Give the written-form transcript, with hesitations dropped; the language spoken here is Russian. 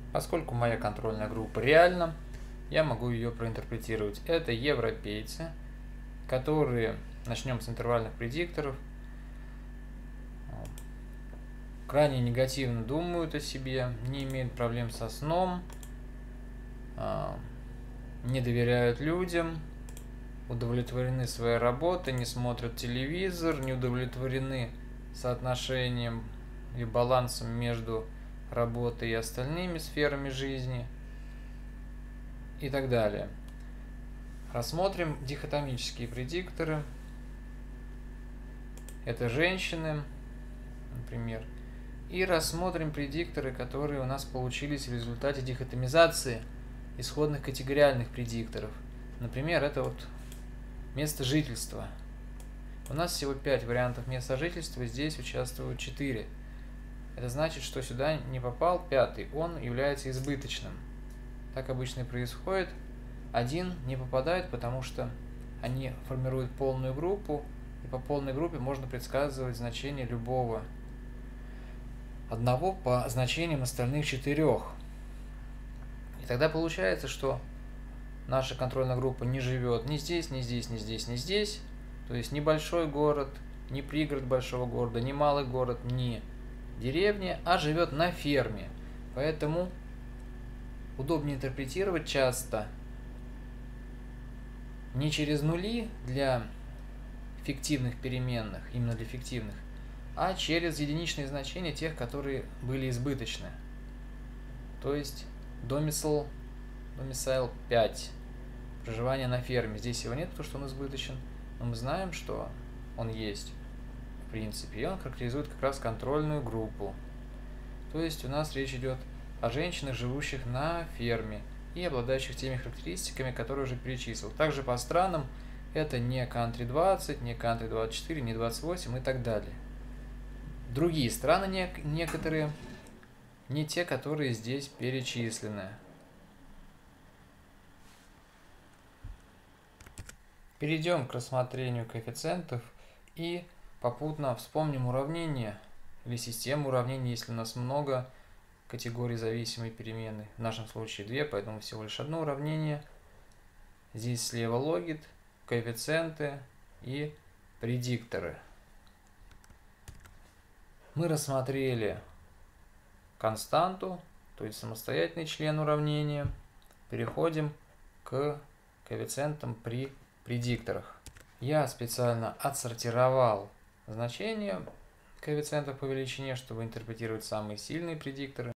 Поскольку моя контрольная группа реальна, я могу ее проинтерпретировать. Это европейцы, которые, начнем с интервальных предикторов, крайне негативно думают о себе, не имеют проблем со сном, не доверяют людям, удовлетворены своей работой, не смотрят телевизор, не удовлетворены соотношением и балансом между работой и остальными сферами жизни и так далее. Рассмотрим дихотомические предикторы. Это женщины, например. И рассмотрим предикторы, которые у нас получились в результате дихотомизации исходных категориальных предикторов. Например, это вот место жительства. У нас всего 5 вариантов места жительства, здесь участвуют 4. Это значит, что сюда не попал 5-й, он является избыточным. Так обычно и происходит. Один не попадает, потому что они формируют полную группу, и по полной группе можно предсказывать значение любого одного по значениям остальных 4. И тогда получается, что наша контрольная группа не живет ни здесь, ни здесь, ни здесь, ни здесь. То есть ни большой город, ни пригород большого города, ни малый город, ни деревня, а живет на ферме. Поэтому удобнее интерпретировать часто не через нули для фиктивных переменных, именно для фиктивных, а через единичные значения тех, которые были избыточны. То есть domicile 5, проживание на ферме. Здесь его нет, потому что он избыточен, но мы знаем, что он есть в принципе, и он характеризует как раз контрольную группу. То есть у нас речь идет о женщинах, живущих на ферме и обладающих теми характеристиками, которые уже перечислил. Также по странам это не country 20, не country 24, не 28 и так далее. Другие страны некоторые, не те, которые здесь перечислены. Перейдем к рассмотрению коэффициентов и попутно вспомним уравнение или систему уравнений, если у нас много категорий зависимой переменной. В нашем случае 2, поэтому всего лишь одно уравнение. Здесь слева логит, коэффициенты и предикторы. Мы рассмотрели константу, то есть самостоятельный член уравнения. Переходим к коэффициентам при предикторах. Я специально отсортировал значения коэффициентов по величине, чтобы интерпретировать самые сильные предикторы.